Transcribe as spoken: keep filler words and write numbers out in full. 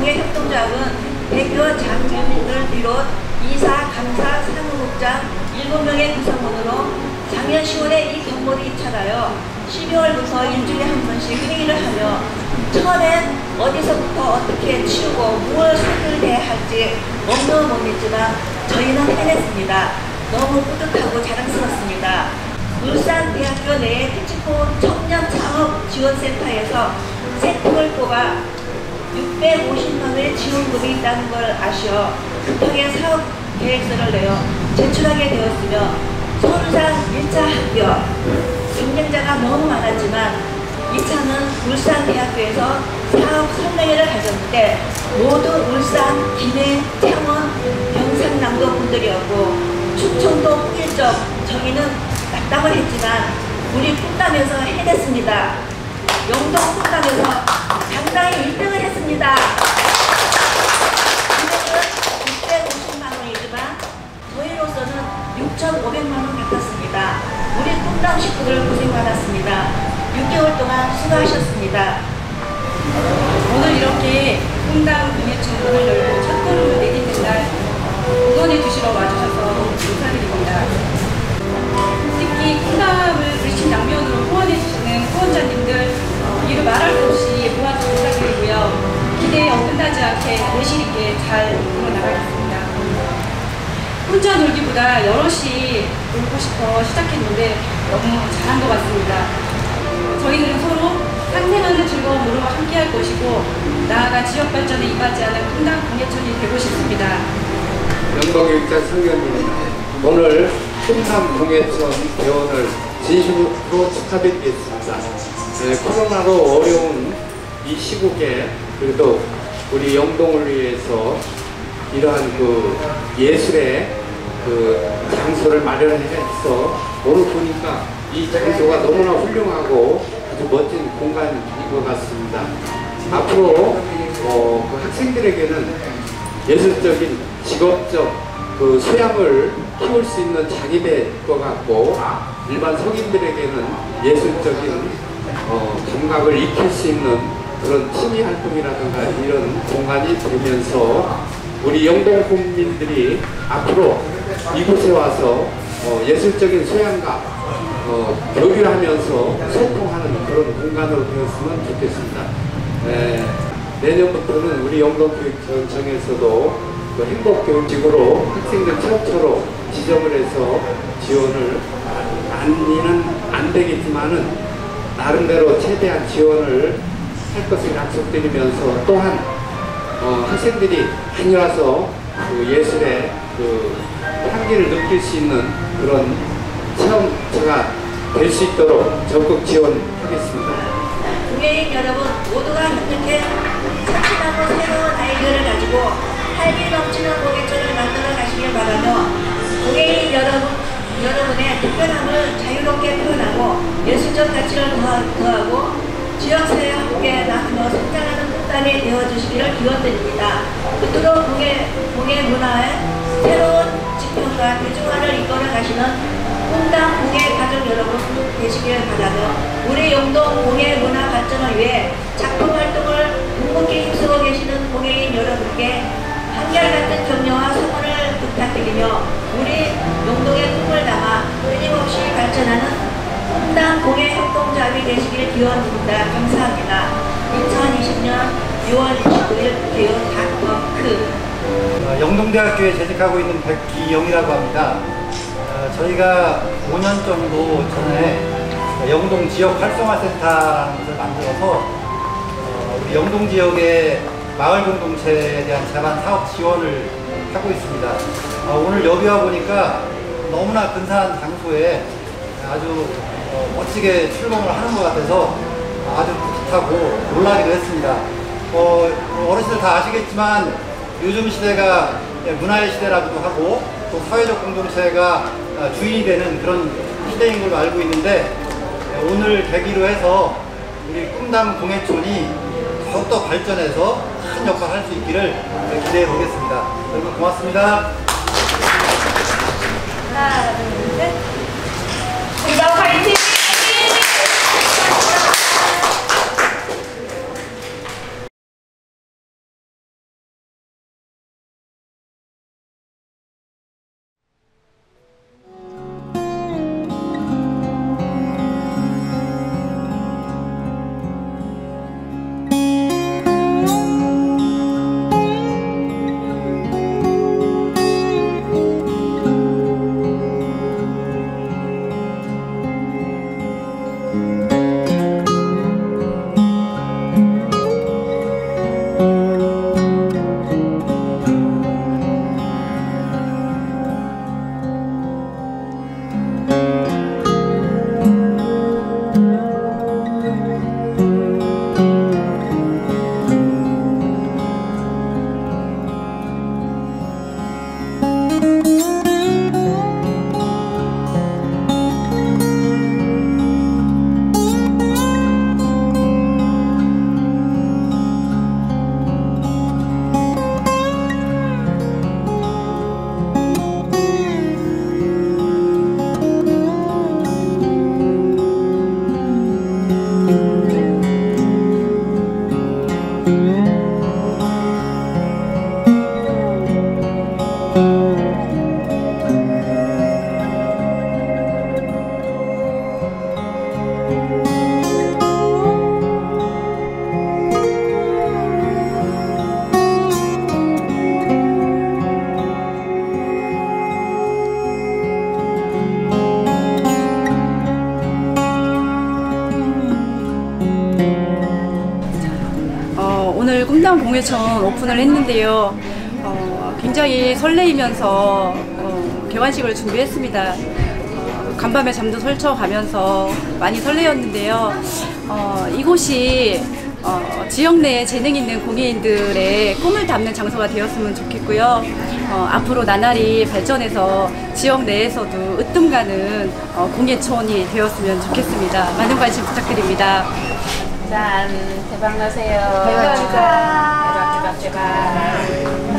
공예협동조합은 대표 장주민을 비롯 이사, 감사, 사무국장 일곱 명의 구성원으로 작년 시월에 이 경보를 입찰하여 십이월부터 일주일에 한 번씩 회의를 하며 처음엔 어디서부터 어떻게 치우고 무엇을 손들대야 할지 너무 못했지만 저희는 해냈습니다. 너무 뿌듯하고 자랑스럽습니다. 울산대학교 내 테치포 청년창업지원센터에서 세 팀을 뽑아 육백오십만 원의 지원금이 있다는 걸 아시어 급하게 사업 계획서를 내어 제출하게 되었으며 서울상 일 차 합격, 경쟁자가 너무 많았지만 이 차는 울산대학교에서 사업 설명회를 가졌는데 모두 울산, 기내, 창원, 경상남도 분들이었고 충청도 홍일점 저희는 낙담을 했지만 우리 꿈담에서 해냈습니다. 영동 꿈담에서 당당히 일 등을 했습니다. 금액은 육백오십만 원이지만 저희로서는 육천오백만 원 받았습니다. 우리 꿈담 식구들 고생 많았습니다. 육 개월 동안 수고하셨습니다. 오늘 이렇게 꿈담 공예촌 문을 열고 첫걸음을 내딛는 날 응원해 주시러 와주셔서 너무 감사드립니다. 특히 꿈담을 불신 양면으로 후원해 주시는 후원자님들 어, 이루 말할 수 없이 고맙고 감사드리고요. 기대에 어긋나지 않게 내실 있게 잘 이끌어 나가겠습니다. 혼자 놀기보다 여럿이 놀고 싶어 시작했는데 너무 잘한 것 같습니다. 저희는 서로 상생하는 즐거움으로 함께할 것이고 나아가 지역 발전에 이바지하는 꿈담 공예촌이 되고 싶습니다. 영동교육자 성현입니다. 오늘 꿈담 공예촌 개원을 진심으로 축하드리겠습니다. 네, 코로나로 어려운 이 시국에 그래도 우리 영동을 위해서 이러한 그 예술의 그 장소를 마련해서 오늘 보니까 이 장소가 너무나 훌륭하고 아주 멋진 공간인 것 같습니다. 앞으로 어, 그 학생들에게는 예술적인 직업적 그 소양을 키울 수 있는 장이 될 것 같고 일반 성인들에게는 예술적인 어, 감각을 익힐 수 있는 그런 취미 활동이라든가 이런 공간이 되면서 우리 영동 국민들이 앞으로 이곳에 와서 어, 예술적인 소양과 어, 교류하면서 소통하는 그런 공간으로 되었으면 좋겠습니다. 에, 내년부터는 우리 영동교육청에서도 그 행복교육직으로 학생들 최초로 지정을 해서 지원을 많이는 안 되겠지만은 나름대로 최대한 지원을 할 것을 약속드리면서 또한 어, 학생들이 많이 와서 그 예술의 그 향기를 느낄 수 있는 그런 체험처가 될 수 있도록 적극 지원하겠습니다. 공예인 여러분 모두가 힘들게 참신하고 새로운 아이디어를 가지고 활기 넘치는 공예촌을 만들어 가시길 바라며 공예인 여러분, 여러분의 특별함을 자유롭게 표현하고 예술적 가치를 더하, 더하고 지역사회와 함께 나누며 성장하는 꿈담이 되어주시기를 기원드립니다. 끝으로 공예, 공예 문화의 새로운 지평과 대중화를 이끌어 가시는 꿈담 공예 가족 여러분 되시길 바라며 우리 영동 공예 문화 발전을 위해 작품 활동을 묵묵히 힘쓰고 계시는 공예인 여러분께 한결같은 격려와 성원을 부탁드리며 우리 영동의 꿈을 담아 끊임없이 발전하는 꿈담 공예협동조합이 되시길 기원드립니다. 감사합니다. 이천이십 년 유월 이십구일 개원 닷컴크 어, 영동대학교에 재직하고 있는 백기영이라고 합니다. 어, 저희가 오 년 정도 전에 영동 지역 활성화센터라는 것을 만들어서 어, 우리 영동 지역의 마을 공동체에 대한 재반 사업 지원을 하고 있습니다. 어, 오늘 여기 와 보니까 너무나 근사한 장소에 아주 어, 멋지게 출범을 하는 것 같아서 아주 뿌듯하고 놀라기도 했습니다. 어, 어르신들 다 아시겠지만 요즘 시대가 문화의 시대라고도 하고 또 사회적 공동체가 주인이 되는 그런 시대인 걸로 알고 있는데 오늘 계기로 해서 우리 꿈담 공예촌이 더욱더 발전해서 큰 역할을 할 수 있기를 기대해 보겠습니다. 여러분 고맙습니다. 하나, 둘, 셋. 꿈담 화이팅! 오늘 꿈다운 공예촌 오픈을 했는데요. 어, 굉장히 설레이면서 어, 개관식을 준비했습니다. 어, 간밤에 잠도 설쳐가면서 많이 설레었는데요. 어, 이곳이 어, 지역 내에 재능 있는 공예인들의 꿈을 담는 장소가 되었으면 좋겠고요. 어, 앞으로 나날이 발전해서 지역 내에서도 으뜸가는 어, 공예촌이 되었으면 좋겠습니다. 많은 관심 부탁드립니다. 짠, 대박 나세요. 대박 축하. 대박, 대박, 대박.